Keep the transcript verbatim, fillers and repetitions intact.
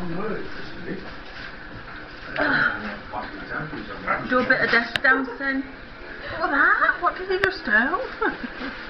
Do a bit of desk dancing. What that? What did he just do?